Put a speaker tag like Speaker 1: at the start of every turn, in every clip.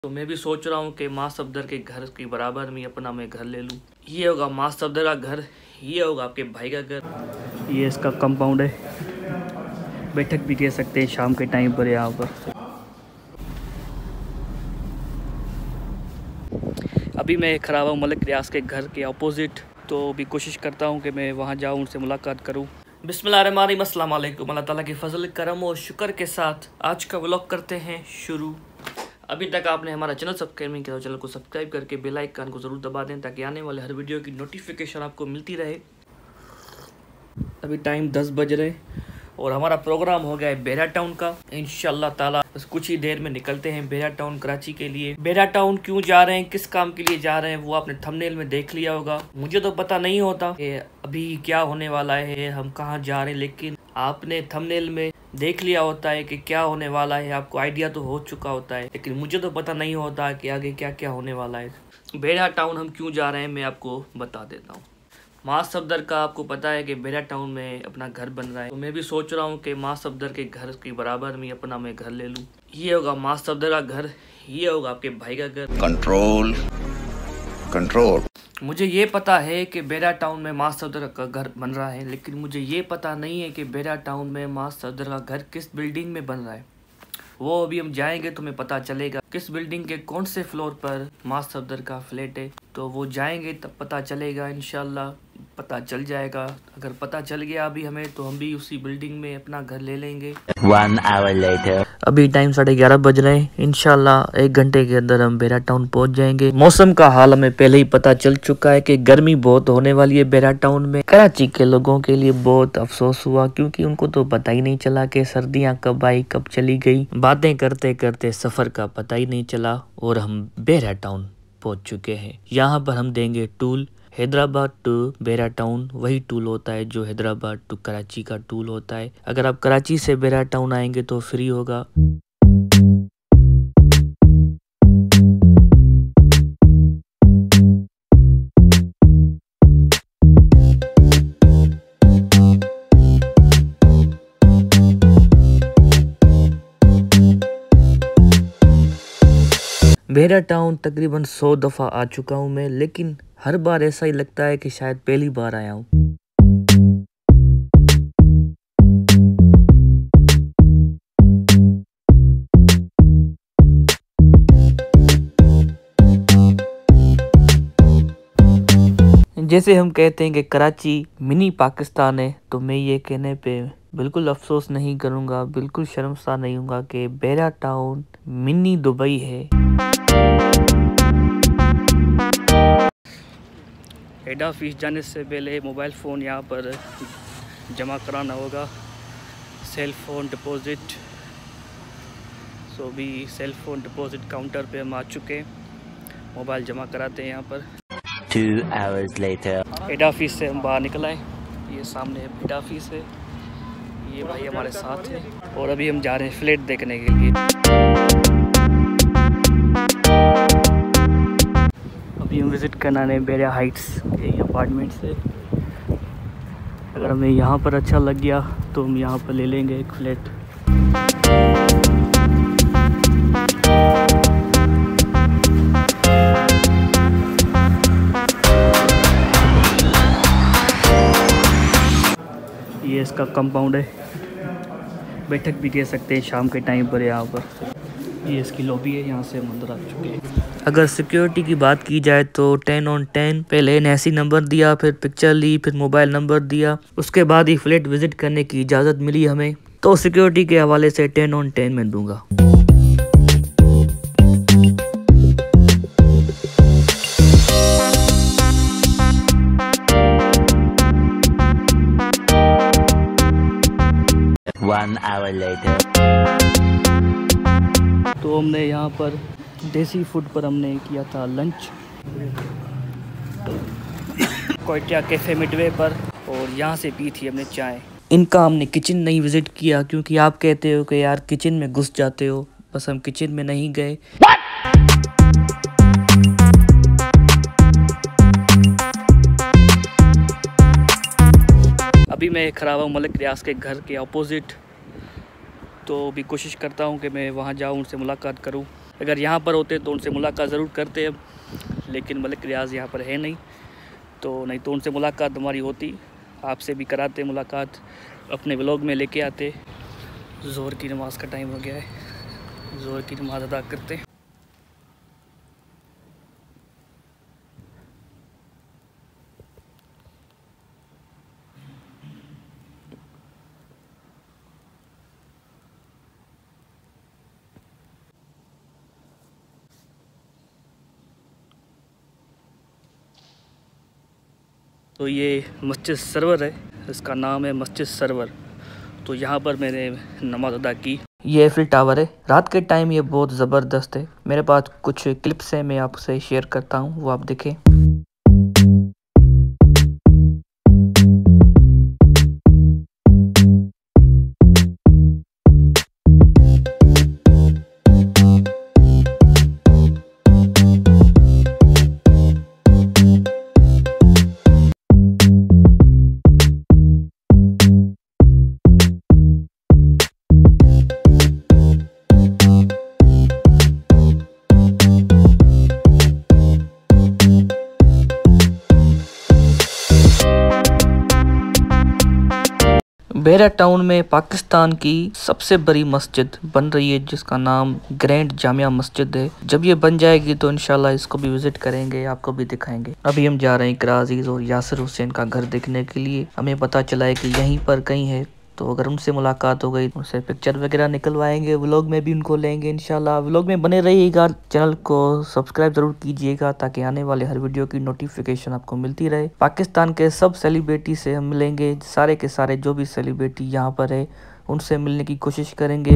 Speaker 1: तो मैं भी सोच रहा हूँ कि माँ सफदर के घर की बराबर में अपना मैं घर ले लूँ। ये होगा माँ सफदर का घर, ये होगा आपके भाई का घर। ये इसका कंपाउंड है, बैठक भी कह सकते हैं शाम के टाइम पर यहाँ पर। अभी मैं खड़ा हुआ मलिक रियाज के घर के अपोजिट, तो अभी कोशिश करता हूँ कि मैं वहाँ जाऊँ, उनसे मुलाकात करूँ। बिस्मिल्लाहिर्रहमानिर्रहीम, अस्सलाम वालेकुम। अल्लाह ताला की फजल करम और शुक्र के साथ आज का व्लॉग करते हैं शुरू। अभी तक आपने हमारा चैनल सब्सक्राइब नहीं किया तो चैनल को सब्सक्राइब करके बेल आइकन को ज़रूर दबा दें ताकि आने वाले हर वीडियो की नोटिफिकेशन आपको मिलती रहे। अभी टाइम 10 बज रहे और हमारा प्रोग्राम हो गया है बेरा टाउन का। इंशाअल्लाह ताला बस कुछ ही देर में निकलते हैं बेरा टाउन कराची के लिए। बेरा टाउन क्यों जा रहे हैं, किस काम के लिए जा रहे हैं, वो आपने थंबनेल में देख लिया होगा। मुझे तो पता नहीं होता कि अभी क्या होने वाला है, हम कहाँ जा रहे हैं, लेकिन आपने थंबनेल में देख लिया होता है कि क्या होने वाला है। आपको आइडिया तो हो चुका होता है, लेकिन मुझे तो पता नहीं होता कि आगे क्या क्या होने वाला है। बेरा टाउन हम क्यों जा रहे हैं मैं आपको बता देता हूँ। माँ सफदर का आपको पता है कि बेरा टाउन में अपना घर बन रहा है, तो मैं भी सोच रहा हूँ कि माँ सफदर के घर की बराबर में अपना मैं घर ले लूँ। ये होगा माँ सफदर का घर, ये होगा आपके भाई का घर। Control control. मुझे ये पता है कि बेरा टाउन में माँ सफदर का घर बन रहा है, लेकिन मुझे ये पता नहीं है कि बेरा टाउन में माँ सफदर का घर किस बिल्डिंग में बन रहा है। वो अभी हम जाएंगे तो हमें पता चलेगा किस बिल्डिंग के कौन से फ्लोर पर माँ सफदर का फ्लैट है। तो वो जाएंगे तब पता चलेगा, इंशाल्लाह पता चल जाएगा। अगर पता चल गया अभी हमें, तो हम भी उसी बिल्डिंग में अपना घर ले लेंगे।
Speaker 2: 1 hour later।
Speaker 1: अभी टाइम 11:30 बज रहे हैं। इंशाल्लाह 1 घंटे के अंदर हम बेरा टाउन पहुंच जाएंगे। मौसम का हाल हमें पहले ही पता चल चुका है कि गर्मी बहुत होने वाली है बेरा टाउन में। कराची के लोगों के लिए बहुत अफसोस हुआ, क्योंकि उनको तो पता ही नहीं चला कि सर्दियां कब आई कब चली गई। बातें करते करते सफर का पता ही नहीं चला और हम बेरा टाउन पहुंच चुके हैं। यहाँ पर हम देंगे toll Hyderabad to Bahria town. वही टूल होता है जो हैदराबाद टू कराची का टूल होता है। अगर आप कराची से बेरा टाउन आएंगे तो फ्री होगा। बेरा टाउन तकरीबन 100 दफ़ा आ चुका हूँ मैं, लेकिन हर बार ऐसा ही लगता है कि शायद पहली बार आया हूँ। जैसे हम कहते हैं कि कराची मिनी पाकिस्तान है, तो मैं ये कहने पे बिल्कुल अफसोस नहीं करूँगा, बिल्कुल शर्मसार नहीं हूँगा कि बेरा टाउन मिनी दुबई है। हेड ऑफिस जाने से पहले मोबाइल फ़ोन यहाँ पर जमा कराना होगा, सेल फ़ोन डिपॉज़िट। सो भी सेल फ़ोन डिपॉज़िट काउंटर पे हम आ चुके हैं, मोबाइल जमा कराते हैं यहाँ पर।
Speaker 2: 2 hours later।
Speaker 1: हेड ऑफिस से हम बाहर निकल आए, ये सामने हेड ऑफिस है, ये भाई हमारे साथ है और अभी हम जा रहे हैं फ्लैट देखने के लिए। अभी हम विज़िट करना है बेरा हाइट्स के अपार्टमेंट से। अगर हमें यहाँ पर अच्छा लग गया तो हम यहाँ पर ले लेंगे एक फ्लैट। ये इसका कंपाउंड है, बैठक भी कह सकते हैं शाम के टाइम पर यहाँ पर। ये इसकी लॉबी है, यहाँ से हम अंदर आ चुके हैं। अगर सिक्योरिटी की बात की जाए तो 10 on 10। पहले NIC नंबर दिया, फिर पिक्चर ली, फिर मोबाइल नंबर दिया, उसके बाद ही फ्लैट विजिट करने की इजाज़त मिली हमें। तो सिक्योरिटी के हवाले से 10 on 10 में दूंगा।
Speaker 2: One hour later।
Speaker 1: तो हमने यहाँ पर देसी फूड पर हमने किया था लंच कोयटा कैफ़े मिडवे पर, और यहाँ से पी थी हमने चाय। इनका हमने किचन नहीं विज़िट किया, क्योंकि आप कहते हो कि यार किचन में घुस जाते हो, बस हम किचन में नहीं गए। अभी मैं खड़ा हुआ मलिक रियाज के घर के अपोजिट, तो भी कोशिश करता हूँ कि मैं वहाँ जाऊँ, उनसे मुलाकात करूँ। अगर यहाँ पर होते तो उनसे मुलाकात ज़रूर करते अब, लेकिन मलिक रियाज यहाँ पर है नहीं, तो नहीं तो उनसे मुलाकात हमारी होती, आपसे भी कराते मुलाकात, अपने व्लॉग में लेके आते। ज़ोहर की नमाज़ का टाइम हो गया है, ज़ोहर की नमाज़ अदा करते हैं। तो ये मस्जिद सरवर है, इसका नाम है मस्जिद सरवर। तो यहाँ पर मैंने नमाज़ अदा की। ये एफिल टावर है, रात के टाइम ये बहुत ज़बरदस्त है। मेरे पास कुछ क्लिप्स हैं, मैं आपसे शेयर करता हूँ, वो आप देखें। बेरा टाउन में पाकिस्तान की सबसे बड़ी मस्जिद बन रही है, जिसका नाम ग्रैंड जामिया मस्जिद है। जब ये बन जाएगी तो इंशाल्लाह इसको भी विजिट करेंगे, आपको भी दिखाएंगे। अभी हम जा रहे हैं इकरा अजीज और यासिर हुसैन का घर देखने के लिए। हमें पता चला है कि यहीं पर कहीं है, तो अगर उनसे मुलाकात हो गई उनसे पिक्चर वगैरह निकलवाएंगे, व्लॉग में भी उनको लेंगे इंशाल्लाह। व्लॉग में बने रहिएगा, चैनल को सब्सक्राइब जरूर कीजिएगा ताकि आने वाले हर वीडियो की नोटिफिकेशन आपको मिलती रहे। पाकिस्तान के सब सेलिब्रिटी से हम मिलेंगे, सारे के सारे जो भी सेलिब्रिटी यहाँ पर है उनसे मिलने की कोशिश करेंगे।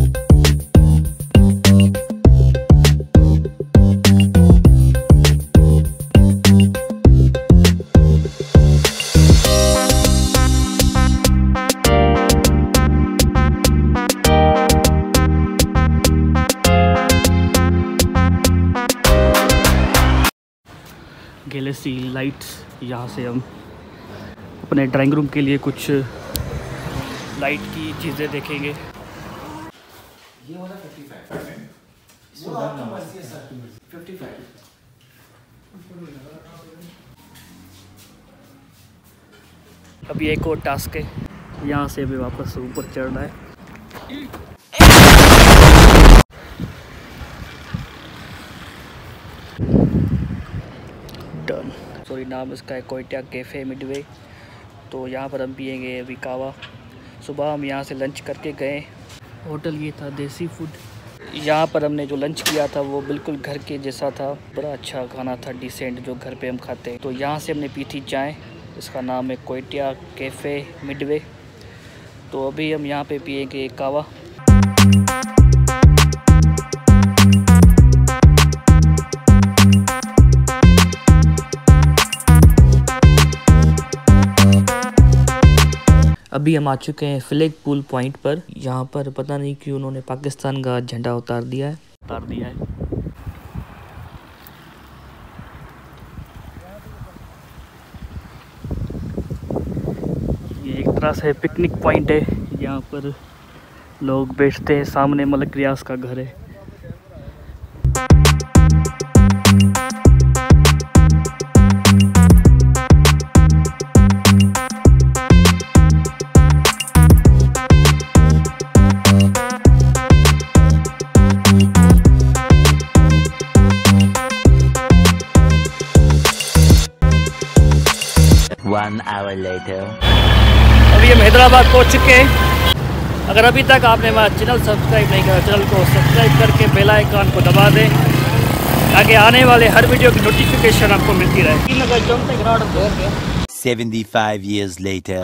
Speaker 1: गैलेक्सी लाइट्स, यहाँ से हम अपने ड्राइंग रूम के लिए कुछ लाइट की चीज़ें देखेंगे। ये वाला 55 अभी एक और टास्क है, यहाँ से अभी वापस ऊपर चढ़ना है। डन। सॉरी, नाम इसका है कोयटा कैफ़े मिडवे। तो यहाँ पर हम पिएंगे अभी कावा। सुबह हम यहाँ से लंच करके गए, होटल ये था देसी फूड। यहाँ पर हमने जो लंच किया था वो बिल्कुल घर के जैसा था, बड़ा अच्छा खाना था, डिसेंट, जो घर पे हम खाते हैं। तो यहाँ से हमने पी थी चाय, इसका नाम है कोयटा कैफ़े मिडवे। तो अभी हम यहाँ पे पिएंगे कावा। अभी हम आ चुके हैं फ्लैग पूल पॉइंट पर। यहाँ पर पता नहीं क्यों उन्होंने पाकिस्तान का झंडा उतार दिया है। ये एक तरह से पिकनिक पॉइंट है, यहाँ पर लोग बैठते हैं। सामने मलिक रियाज का घर है।
Speaker 2: One hour later.
Speaker 1: अभी हम हैदराबाद पहुंच चुके हैं। अगर अभी तक आपने हमारा चैनल सब्सक्राइब नहीं किया, चैनल को सब्सक्राइब करके बेल आइकन को दबा दें ताकि आने वाले हर वीडियो की नोटिफिकेशन आपको मिलती रहे।
Speaker 2: 75 years later.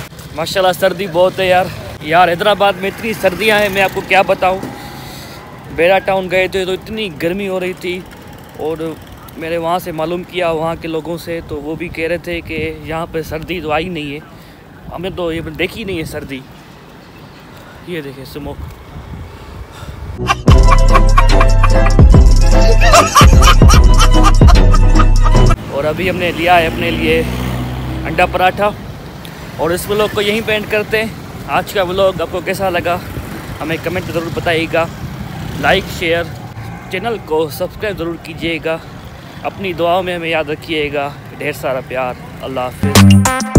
Speaker 1: माशाल्लाह सर्दी बहुत है यार। हैदराबाद में इतनी सर्दियां हैं, मैं आपको क्या बताऊं। बेड़ा टाउन गए थे तो इतनी गर्मी हो रही थी, और मैंने वहाँ से मालूम किया वहाँ के लोगों से, तो वो भी कह रहे थे कि यहाँ पे सर्दी तो आई नहीं है, हमें तो ये देखी नहीं है सर्दी। ये देखें स्मोक। और अभी हमने लिया है अपने लिए अंडा पराठा, और इस व्लॉग को यहीं पे एंड करते हैं। आज का व्लॉग आपको कैसा लगा हमें कमेंट ज़रूर बताइएगा। लाइक शेयर, चैनल को सब्सक्राइब ज़रूर कीजिएगा। अपनी दुआओं में हमें याद रखिएगा। ढेर सारा प्यार। अल्लाह हाफ़िज़।